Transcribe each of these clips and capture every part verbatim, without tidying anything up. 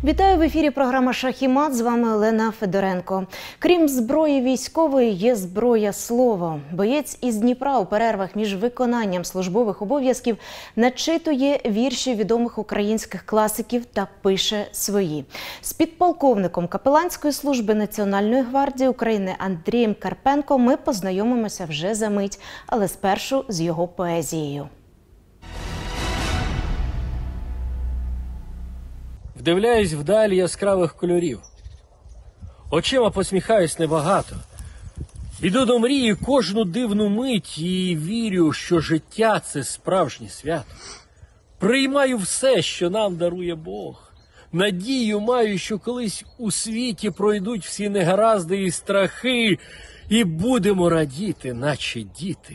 Вітаю в ефірі програма «Шах і мат». З вами Олена Федоренко. Крім зброї військової, є зброя слова. Боєць із Дніпра у перервах між виконанням службових обов'язків начитує вірші відомих українських класиків та пише свої. З підполковником капеланської служби Національної гвардії України Андрієм Карпенко ми познайомимося вже за мить, але спершу з його поезією. Вдивляюсь вдаль яскравих кольорів. Очима посміхаюсь небагато. Іду до мрії кожну дивну мить і вірю, що життя – це справжнє свято. Приймаю все, що нам дарує Бог. Надію маю, що колись у світі пройдуть всі негаразди і страхи, і будемо радіти, наче діти.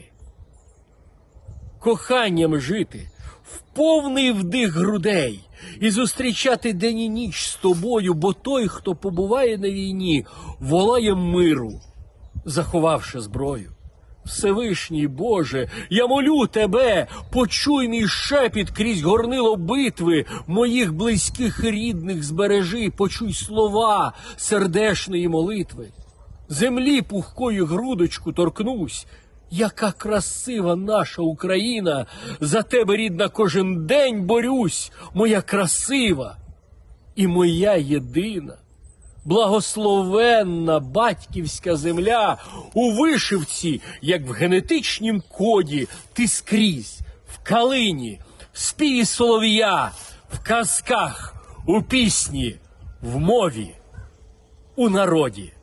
Коханням жити в повний вдих грудей і зустрічати день і ніч з тобою, бо той, хто побуває на війні, волає миру, заховавши зброю. Всевишній Боже, я молю тебе, почуй мій шепіт крізь горнило битви, моїх близьких і рідних збережи, почуй слова сердешної молитви. Землі пухкою грудочку торкнусь. Яка красива наша Україна, за тебе, рідна, кожен день борюсь, моя красива і моя єдина. Благословенна батьківська земля, у вишивці, як в генетичнім коді, ти скрізь, в калині, в співі солов'я, в казках, у пісні, в мові, у народі.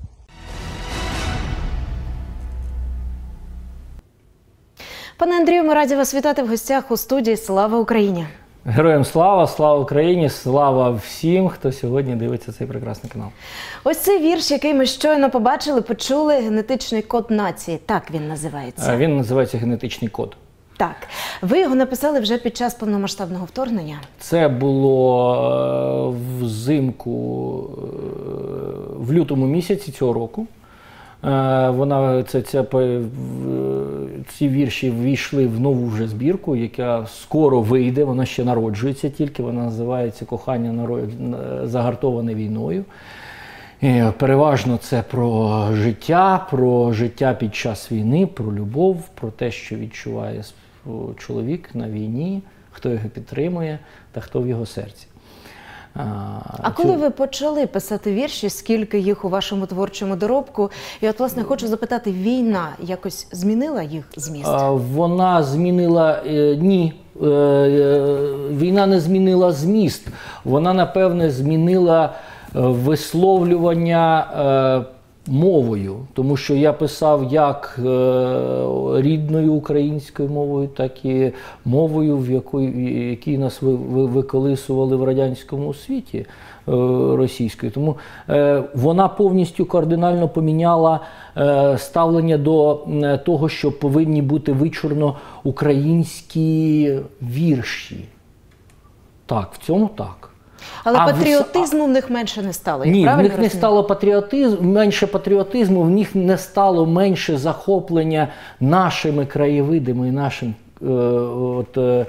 Пане Андрію, ми раді вас вітати в гостях у студії «Слава Україні». Героям слава, слава Україні, слава всім, хто сьогодні дивиться цей прекрасний канал. Ось цей вірш, який ми щойно побачили, почули, «Генетичний код нації». Так він називається. Він називається «Генетичний код». Так. Ви його написали вже під час повномасштабного вторгнення? Це було взимку, в лютому місяці цього року. Вона, це, це, ці вірші ввійшли в нову вже збірку, яка скоро вийде, вона ще народжується тільки, вона називається «Кохання загартоване війною». І переважно це про життя, про життя під час війни, про любов, про те, що відчуває чоловік на війні, хто його підтримує та хто в його серці. А, а коли ви почали писати вірші, скільки їх у вашому творчому доробку? І от, власне, хочу запитати, війна якось змінила їх зміст? А, вона змінила... Е, ні. Е, е, війна не змінила зміст. Вона, напевне, змінила висловлювання е, мовою. Тому що я писав як е, рідною українською мовою, так і мовою, в якій, якій нас ви, ви, виколисували в радянському світі е, російською. Тому е, вона повністю кардинально поміняла е, ставлення до е, того, що повинні бути вичурно українські вірші. Так, в цьому так. Але а патріотизму в... в них менше не стало? Ні, в них розумію? не стало патріотизму, менше патріотизму, в них не стало менше захоплення нашими краєвидами і нашим е, от, е,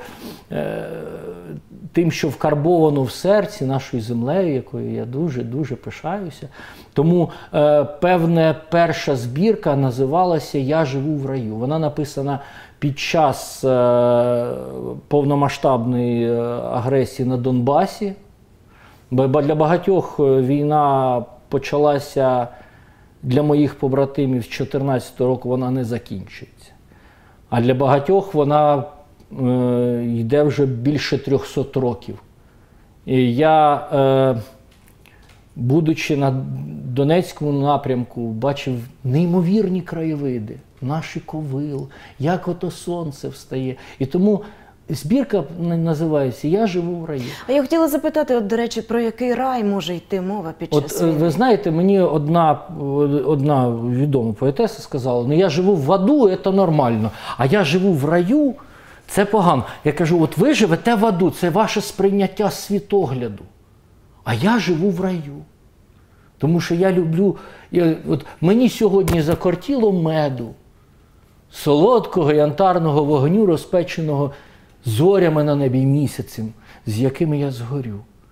тим, що вкарбовано в серці, нашою землею, якою я дуже-дуже пишаюся. Тому е, певне перша збірка називалася «Я живу в раю». Вона написана під час е, повномасштабної агресії на Донбасі. Бо для багатьох війна почалася, для моїх побратимів з дві тисячі чотирнадцятого року вона не закінчується. А для багатьох вона е, йде вже більше трьохсот років. І я, е, будучи на Донецькому напрямку, бачив неймовірні краєвиди, наші ковил, як ото сонце встає. І тому збірка називається «Я живу в раю». А я хотіла запитати, от, до речі, про який рай може йти мова під час от, війни? Ви знаєте, мені одна, одна відома поетеса сказала, ну я живу в аду, це нормально, а я живу в раю, це погано. Я кажу, от ви живете в аду, це ваше сприйняття світогляду, а я живу в раю. Тому що я люблю, я, от мені сьогодні закортіло меду, солодкого янтарного вогню, розпеченого зорями на небі місяцем, з якими я згорю.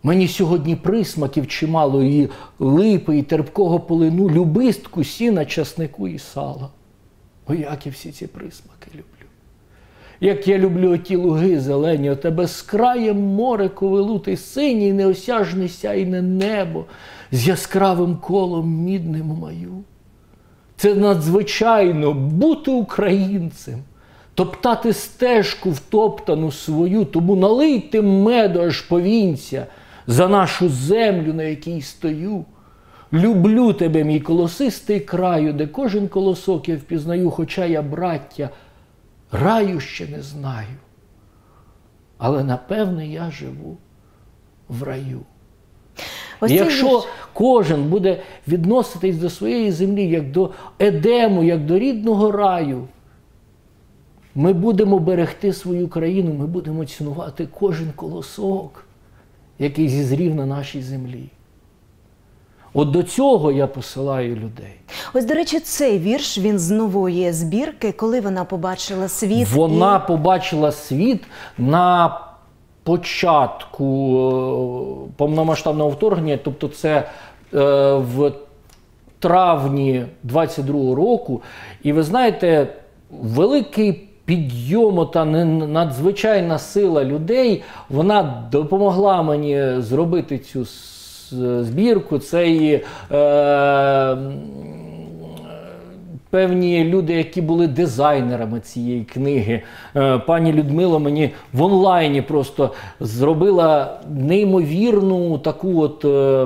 Мені сьогодні присмаків чимало, і липи, і терпкого полину, любистку, сіна, часнику і сала. О, як я всі ці присмаки люблю. Як я люблю оті луги зелені, оте безкраєм море ковилути, синій неосяжний сяйне небо з яскравим колом мідним у маю. Це надзвичайно бути українцем, топтати стежку втоптану свою, тому налийте меду аж повінця за нашу землю, на якій стою. Люблю тебе, мій колосистий краю, де кожен колосок я впізнаю, хоча я, браття, раю ще не знаю. Але, напевне, я живу в раю. Ось І цей якщо вірш. кожен буде відноситись до своєї землі, як до Едему, як до рідного раю, ми будемо берегти свою країну, ми будемо цінувати кожен колосок, який зізрів на нашій землі. От до цього я посилаю людей. Ось, до речі, цей вірш, він з нової збірки, коли вона побачила світ. Вона і... побачила світ на початку е, повномасштабного вторгнення, тобто це е, в травні двадцять другого року. І ви знаєте, великий підйому та надзвичайна сила людей, вона допомогла мені зробити цю збірку. Це і е, певні люди, які були дизайнерами цієї книги. Е, пані Людмила мені в онлайні просто зробила неймовірну таку от е,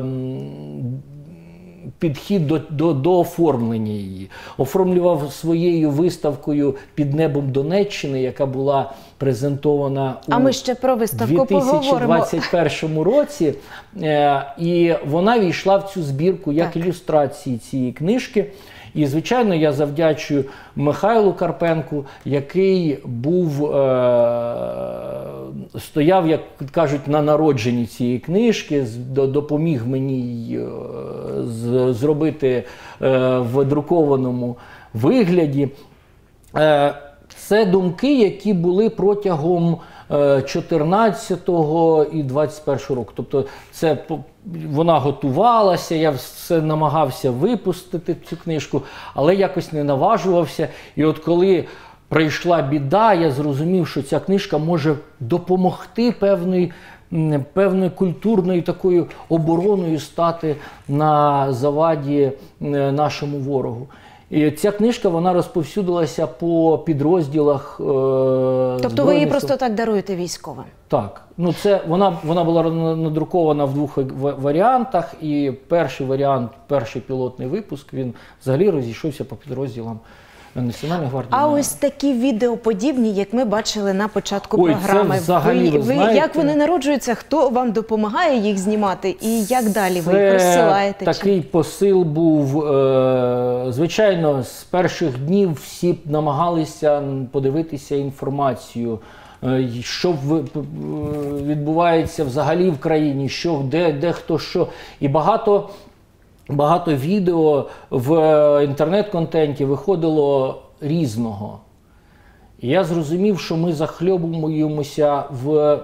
підхід до, до, до оформлення її. Оформлював своєю виставкою «Під небом Донеччини», яка була презентована у а ми ще про виставку дві тисячі двадцять поговоримо. першому році. Е, і вона війшла в цю збірку як Так. ілюстрації цієї книжки. І, звичайно, я завдячую Михайлу Карпенку, який був, е, стояв, як кажуть, на народженні цієї книжки, допоміг мені е, з, зробити е, в друкованому вигляді. Е, це думки, які були протягом чотирнадцятого і двадцять першого року. Тобто це вона готувалася, я все намагався випустити цю книжку, але якось не наважувався. І от коли прийшла біда, я зрозумів, що ця книжка може допомогти певної, певною культурною такою обороною стати на заваді нашому ворогу. І ця книжка, вона розповсюдилася по підрозділах. Е, тобто ви її просто так даруєте військовим? Так. Ну, це, вона, вона була надрукована в двох варіантах, і перший варіант, перший пілотний випуск, він взагалі розійшовся по підрозділам Національної гвардії. А ось такі відеоподібні, як ми бачили на початку Ой, програми. це взагалі, ви, ви, знаєте, як вони народжуються, хто вам допомагає їх знімати і як далі ви їх це розсилаєте? такий чи? посил був. Е, звичайно, з перших днів всі намагалися подивитися інформацію, е, що в, відбувається взагалі в країні, що, де, де хто що. І багато Багато відео в інтернет-контенті виходило різного. І я зрозумів, що ми захльобуємося в е,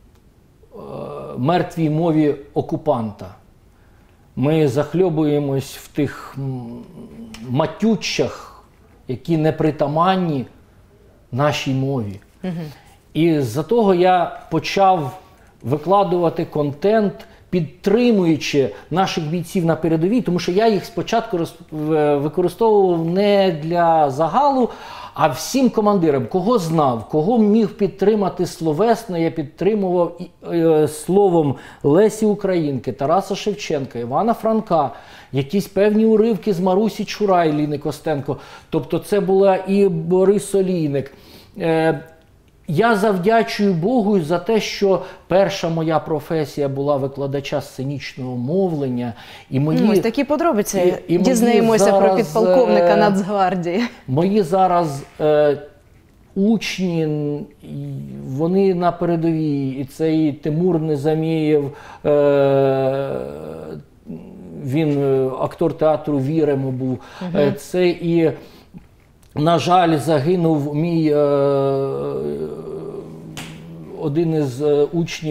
мертвій мові окупанта. Ми захльобуємось в тих матючах, які непритаманні нашій мові. Угу. І з-за того я почав викладувати контент, підтримуючи наших бійців на передовій, тому що я їх спочатку роз... використовував не для загалу, а всім командирам, кого знав, кого міг підтримати словесно, я підтримував е, словом Лесі Українки, Тараса Шевченка, Івана Франка, якісь певні уривки з Марусі Чурай, Ліни Костенко, тобто це була і Борис Олійник. Е, Я завдячую Богу за те, що перша моя професія була викладача сценічного мовлення. І мої, ось такі подробиці і, і дізнаємося зараз, про підполковника Нацгвардії. Мої зараз е, учні, вони на передовій. І цей Тимур Незамієв, е, він актор театру «Віримо» був. Угу. Е, це і... На жаль, загинув мій е, один із учнів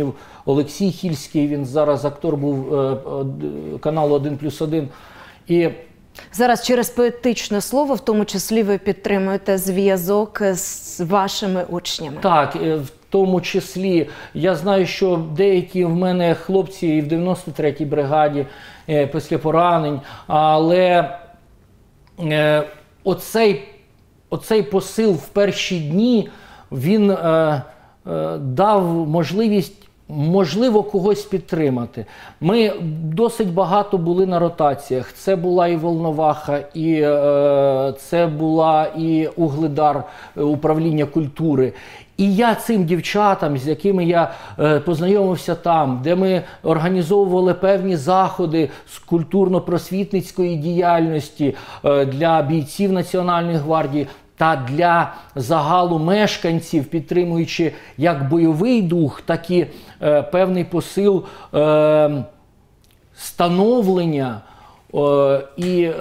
Олексій Хільський, він зараз актор був е, е, каналу один плюс один. І Зараз через поетичне слово, в тому числі, ви підтримуєте зв'язок з вашими учнями. так, е, в тому числі, я знаю, що деякі в мене хлопці і в дев'яносто третій бригаді е, після поранень, але е, оцей, оцей посил в перші дні, він е, е, дав можливість, можливо, когось підтримати. Ми досить багато були на ротаціях. Це була і Волноваха, і е, це була і Угледар, е, управління культури. І я цим дівчатам, з якими я е, познайомився там, де ми організовували певні заходи з культурно-просвітницької діяльності е, для бійців Національної гвардії та для загалу мешканців, підтримуючи як бойовий дух, так і е, певний посил е, становлення е, і е,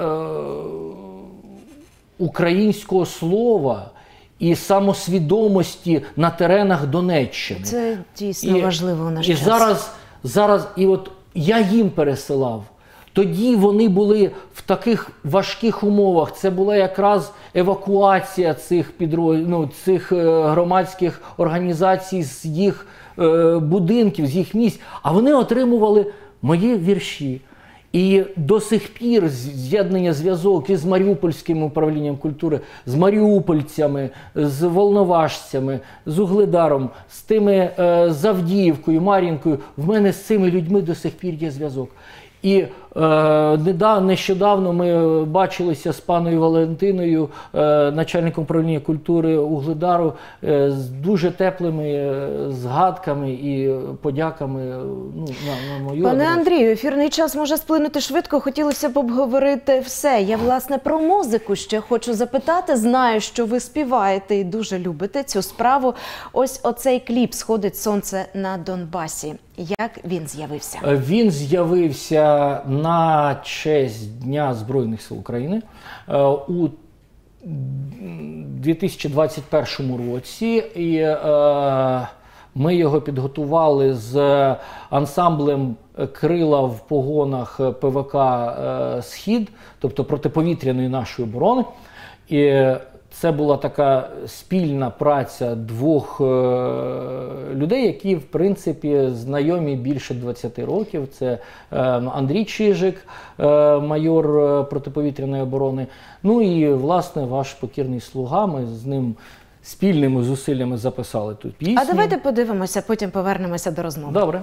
українського слова, і самосвідомості на теренах Донеччини. Це дійсно І- важливо у наш І час. зараз, зараз, і от я їм пересилав. Тоді вони були в таких важких умовах. Це була якраз евакуація цих підроз... ну, цих е, громадських організацій з їх е, будинків, з їх місць. А вони отримували мої вірші. І до сих пір з'єднання, зв'язок із Маріупольським управлінням культури, з маріупольцями, з волноважцями, з Угледаром, з тими е, з Авдіївкою, Мар'їнкою. В мене з цими людьми до сих пір є зв'язок. І е, недав- нещодавно ми бачилися з паною Валентиною, е, начальником управління культури Угледару, е, з дуже теплими е, згадками і подяками е, ну, на, на мою Пане адресу. Андрію, ефірний час може сплинути швидко. Хотілося б обговорити все. Я, власне, про музику ще хочу запитати. Знаю, що ви співаєте і дуже любите цю справу. Ось оцей кліп «Сходить сонце на Донбасі». Як він з'явився? Він з'явився на честь Дня Збройних сил України е, у дві тисячі двадцять першому році. І е, ми його підготували з ансамблем «Крила в погонах» ПВК е, «Схід», тобто протиповітряної нашої оборони. І це була така спільна праця двох е, людей, які, в принципі, знайомі більше двадцяти років. Це е, Андрій Чижик, е, майор е, протиповітряної оборони. Ну і, власне, ваш покірний слуга. Ми з ним спільними зусиллями записали ту пісню. А давайте подивимося, потім повернемося до розмови. Добре.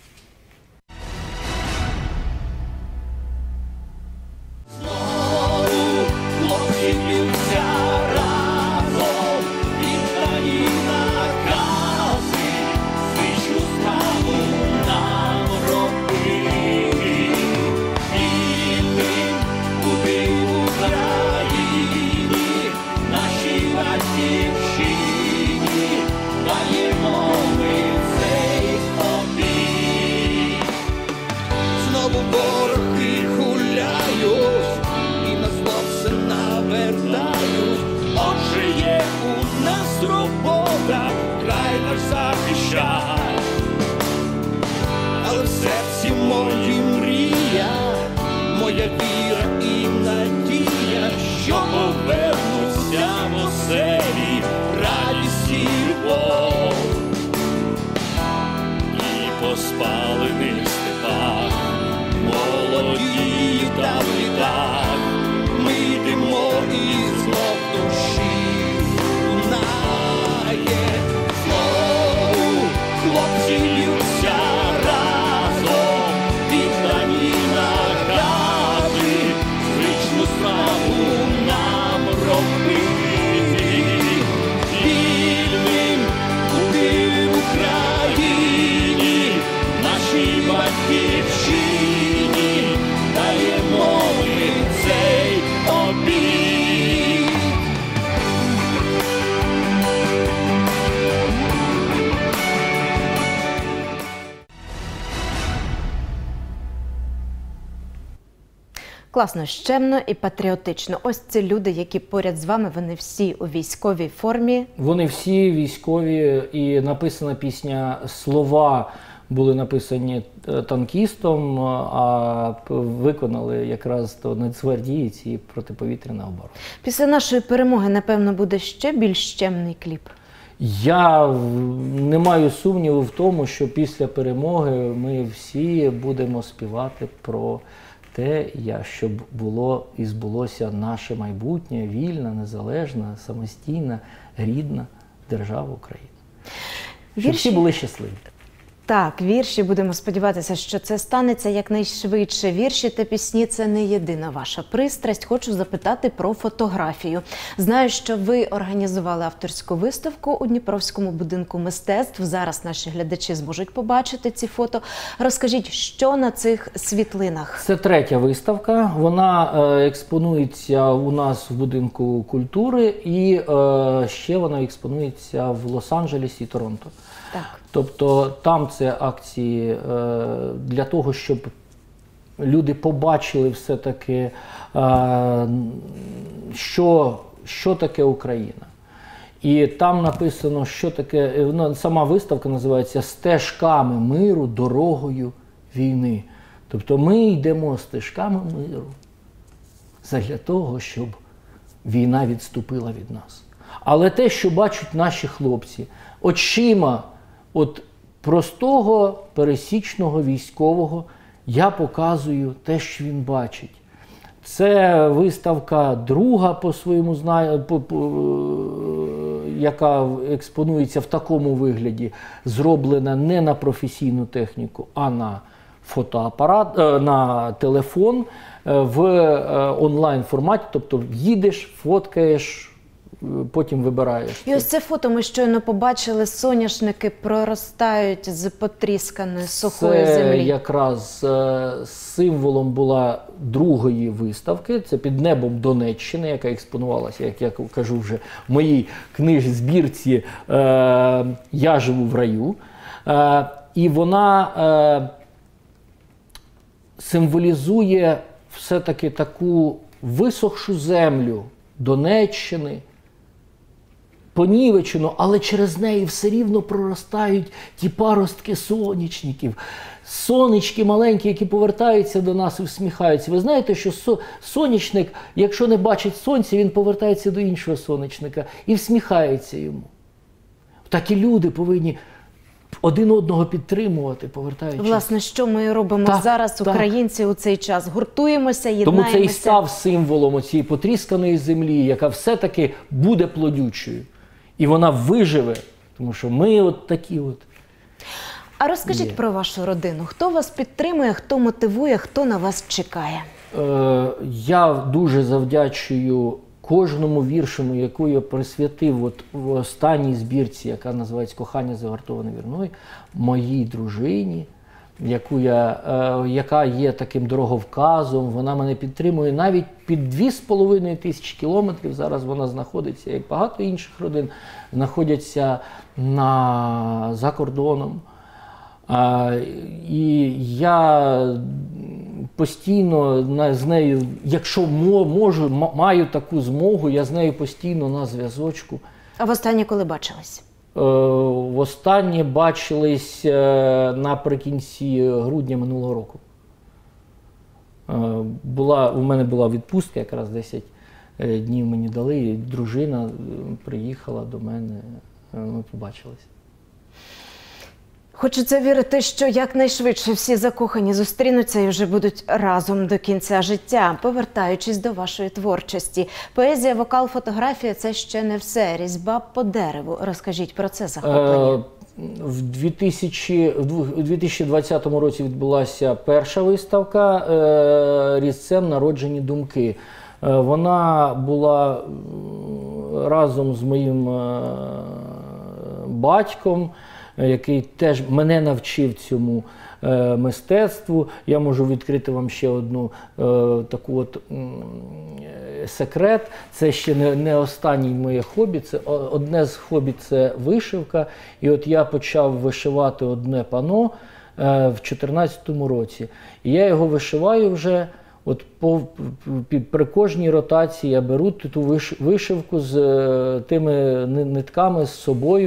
Хлопці б'ються разом, віддані накази, звичну справу нам робити. Вільним бути в Україні, нашій батьківщині, даємо ми цей обід. Знову вороги гуляють, і на зло все навертають. Отже є у нас робота, край наш захищай. Але в серці мої мрія, моя віра і надія, що повернуся в оселі, радість і любов. І по спалених степах, молоді та в літах, ми йдемо і знов душі лунає. Знову хлопці льються разом, віддані накази, звичну справу нам робити. Вільним бути в Україні, нашій батьківщині, даємо ми цей обід. Класно, щемно і патріотично. Ось ці люди, які поряд з вами, вони всі у військовій формі. Вони всі військові, і написана пісня, слова були написані танкістом, а виконали якраз то нацгвардійці і протиповітряна оборона. Після нашої перемоги, напевно, буде ще більш щемний кліп? Я не маю сумніву в тому, що після перемоги ми всі будемо співати про те, щоб було і збулося наше майбутнє, вільна, незалежна, самостійна, рідна держава України. Щоб всі були щасливі. Так, вірші, будемо сподіватися, що це станеться якнайшвидше. Вірші та пісні – це не єдина ваша пристрасть. Хочу запитати про фотографію. Знаю, що ви організували авторську виставку у Дніпровському будинку мистецтв. Зараз наші глядачі зможуть побачити ці фото. Розкажіть, що на цих світлинах? Це третя виставка. Вона е, експонується у нас в будинку культури і е, ще вона експонується в Лос-Анджелесі і Торонто. Так. Тобто там це акції е, для того, щоб люди побачили все-таки, е, що, що таке Україна. І там написано, що таке, ну, сама виставка називається «Стежками миру, дорогою війни». Тобто ми йдемо стежками миру задля того, щоб війна відступила від нас. Але те, що бачать наші хлопці, очима от простого пересічного військового, я показую те, що він бачить. Це виставка друга по своєму знаю, по, по, яка експонується в такому вигляді, зроблена не на професійну техніку, а на фотоапарат, на телефон в онлайн форматі. Тобто їдеш, фоткаєш, потім вибираєш. І ось це фото ми щойно побачили, соняшники проростають з потрісканої сухої це землі. Це якраз е, символом була другої виставки, це «Під небом Донеччини», яка експонувалася, як я кажу вже, в моїй книжці, збірці е, «Я живу в раю». Е, і вона е, символізує все-таки таку висохшу землю Донеччини, понівечено, але через неї все рівно проростають ті паростки сонячників. Сонечки маленькі, які повертаються до нас і всміхаються. Ви знаєте, що сонячник, якщо не бачить сонця, він повертається до іншого сонячника і всміхається йому. Так і люди повинні один одного підтримувати, повертаючись. Власне, що ми робимо так, зараз, так. українці, у цей час? Гуртуємося, єднаємося. Тому це і став символом цієї потрісканої землі, яка все-таки буде плодючою. І вона виживе, тому що ми от такі от. А розкажіть є. про вашу родину. Хто вас підтримує, хто мотивує, хто на вас чекає? Е, я дуже завдячую кожному віршому, яку я присвятив от в останній збірці, яка називається «Кохання загартоване вірною», моїй дружині, яку я, е, яка є таким дороговказом, вона мене підтримує навіть під дві з половиною тисячі кілометрів. Зараз вона знаходиться, як багато інших родин, знаходяться на, за кордоном. Е, і я постійно з нею, якщо можу, маю таку змогу, я з нею постійно на зв'язочку. А востаннє коли бачились? Востаннє бачились наприкінці грудня минулого року. Була, у мене була відпустка, якраз десять днів мені дали, і дружина приїхала до мене, ми побачились. Хочеться вірити, що якнайшвидше всі закохані зустрінуться і вже будуть разом до кінця життя. Повертаючись до вашої творчості. Поезія, вокал, фотографія – це ще не все. Різьба по дереву. Розкажіть про це захоплення. В дві тисячі двадцятому році відбулася перша виставка «Різцем народжені думки». Вона була разом з моїм батьком, який теж мене навчив цьому е, мистецтву. Я можу відкрити вам ще одну е, таку от е, секрет. Це ще не, не останнє моє хобі. Це одне з хобі – це вишивка. І от я почав вишивати одне пано е, в дві тисячі чотирнадцятому році. І я його вишиваю вже. От по, при кожній ротації я беру ту вишивку з тими нитками з собою.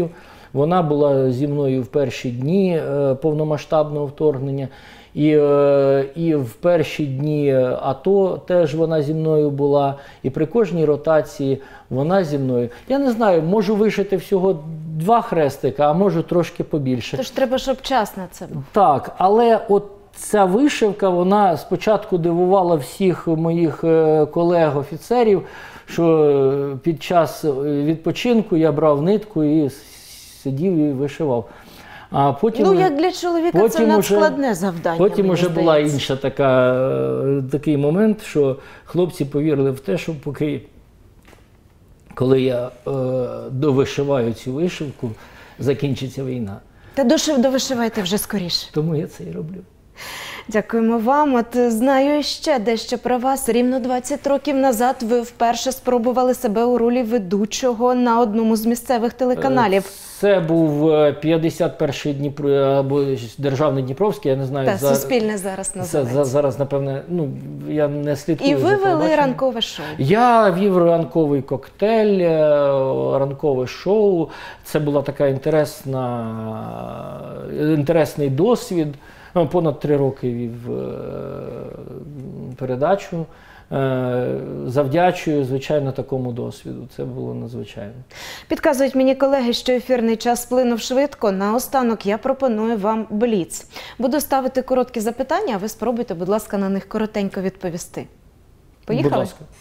Вона була зі мною в перші дні е, повномасштабного вторгнення. І, е, і в перші дні АТО теж вона зі мною була. І при кожній ротації вона зі мною. Я не знаю, можу вишити всього два хрестика, а можу трошки побільше. Тож треба, щоб час на це був. Так, але от ця вишивка, вона спочатку дивувала всіх моїх е, колег-офіцерів, що під час відпочинку я брав нитку і сидів і вишивав. А потім, ну, як для чоловіка це надскладне завдання. Потім вже була здається. інша така, такий момент, що хлопці повірили в те, що поки, коли я е, довишиваю цю вишивку, закінчиться війна. Та дошив довишивайте вже скоріше. Тому я це і роблю. Дякуємо вам. От знаю ще дещо про вас. Рівно двадцять років назад ви вперше спробували себе у ролі ведучого на одному з місцевих телеканалів. Це був п'ятдесят перший Дніпро, або Державний Дніпровський, я не знаю. Та, за... Суспільне зараз називається. За, зараз, напевне, ну, я не слідкую. І ви за вели телебаченням. ранкове шоу. Я вів ранковий коктейль, ранкове шоу. Це була така інтересна, інтересний досвід. Понад три роки вів передачу. Завдячую, звичайно, такому досвіду. Це було надзвичайно. Підказують мені колеги, що ефірний час сплинув швидко. Наостанок я пропоную вам бліц. Буду ставити короткі запитання, а ви спробуйте, будь ласка, на них коротенько відповісти. Поїхали? Будь ласка.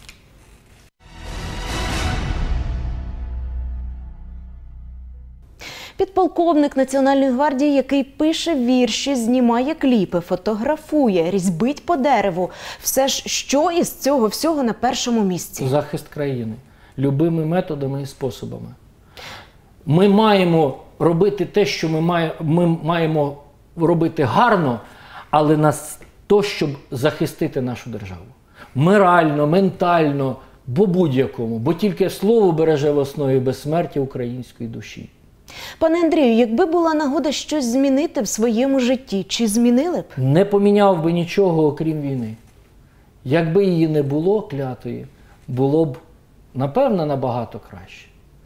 Підполковник Національної гвардії, який пише вірші, знімає кліпи, фотографує, різьбить по дереву. Все ж, що із цього всього на першому місці? Захист країни. Любими методами і способами. Ми маємо робити те, що ми, має, ми маємо робити гарно, але на те, щоб захистити нашу державу. Морально, ментально, бо будь-якому. Бо тільки слово береже в основі безсмертя української душі. Пане Андрію, якби була нагода щось змінити в своєму житті, чи змінили б? Не поміняв би нічого, окрім війни. Якби її не було, клятої, було б, напевно, набагато краще.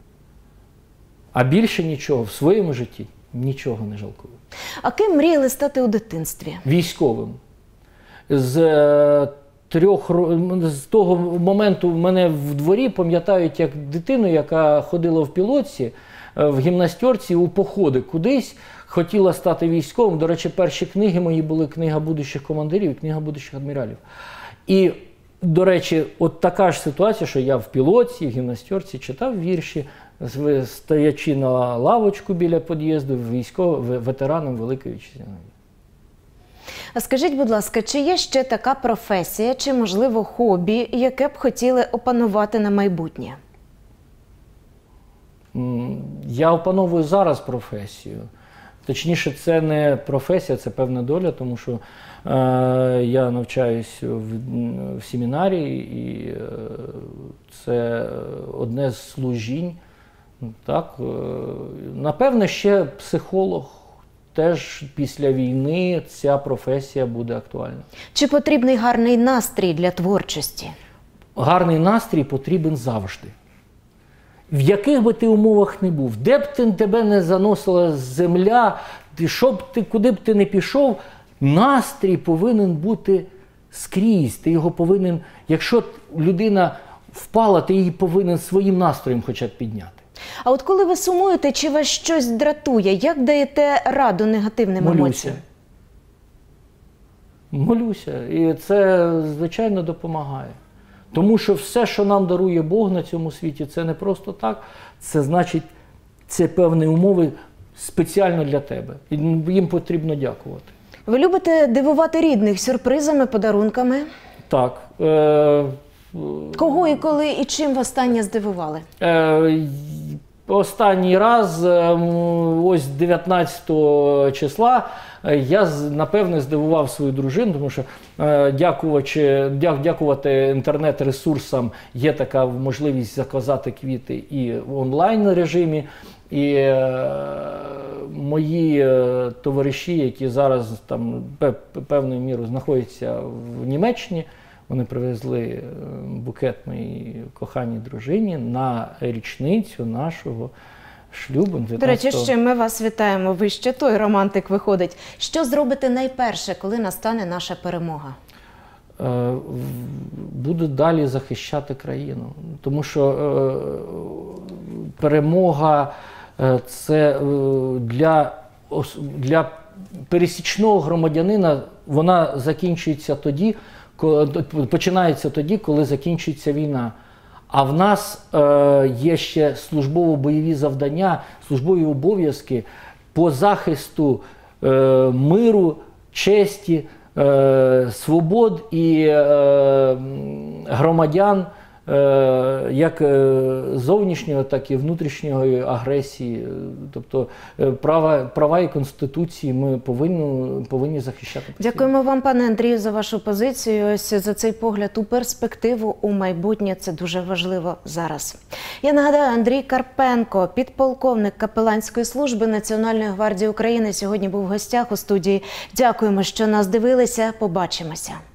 А більше нічого в своєму житті нічого не жалкую. А ким мріяли стати у дитинстві? Військовим. З, е, трьох, з того моменту мене в дворі пам'ятають як дитину, яка ходила в пілотці, в гімнастерці у походи кудись, хотіла стати військовим. До речі, перші книги мої були книга будущих командирів і книга будущих адміралів. І, до речі, от така ж ситуація, що я в пілотці, в гімнастерці читав вірші, стоячи на лавочку біля під'їзду, військовим ветераном Великої Вітчизняної. А скажіть, будь ласка, чи є ще така професія, чи, можливо, хобі, яке б хотіли опанувати на майбутнє? Я опановую зараз професію. Точніше, це не професія, це певна доля, тому що е, я навчаюсь в, в семінарії, і е, це одне з служінь. Так? Е, напевне, ще психолог. Теж після війни ця професія буде актуальна. Чи потрібний гарний настрій для творчості? Гарний настрій потрібен завжди. В яких би ти умовах не був, де б ти, тебе не заносила земля, ти, щоб ти, куди б ти не пішов, настрій повинен бути скрізь. Ти його повинен, якщо людина впала, ти її повинен своїм настроєм хоча б підняти. А от коли ви сумуєте, чи вас щось дратує, як даєте раду негативним Молюся. емоціям? Молюся. І це, звичайно, допомагає. Тому що все, що нам дарує Бог на цьому світі, це не просто так. Це значить, це певні умови спеціально для тебе. І їм потрібно дякувати. Ви любите дивувати рідних сюрпризами, подарунками? Так. Е- Кого і коли, і чим востаннє здивували? Е- Останній раз, ось дев'ятнадцятого числа, я, напевне, здивував свою дружину, тому що дякувати, дякувати інтернет-ресурсам є така можливість заказати квіти і в онлайн-режимі. І мої товариші, які зараз там певною мірою знаходяться в Німеччині, вони привезли букет моїй коханій дружині на річницю нашого шлюбом. До речі, ще ми вас вітаємо. Ви ще той романтик виходить. Що зробите найперше, коли настане наша перемога? Е, Буду далі захищати країну. Тому що е, перемога е, це е, для, для пересічного громадянина, вона закінчується тоді, коли, починається тоді, коли закінчується війна. А в нас е, є ще службово-бойові завдання, службові обов'язки по захисту е, миру, честі, е, свобод і е, громадян, е, як зовнішнього, так і внутрішньої агресії. Тобто е, права, права і Конституції ми повинні, повинні захищати. Дякуємо вам, пане Андрію, за вашу позицію. Ось за цей погляд у перспективу, у майбутнє. Це дуже важливо зараз. Я нагадаю, Андрій Карпенко, підполковник капеланської служби Національної гвардії України, сьогодні був в гостях у студії. Дякуємо, що нас дивилися. Побачимося.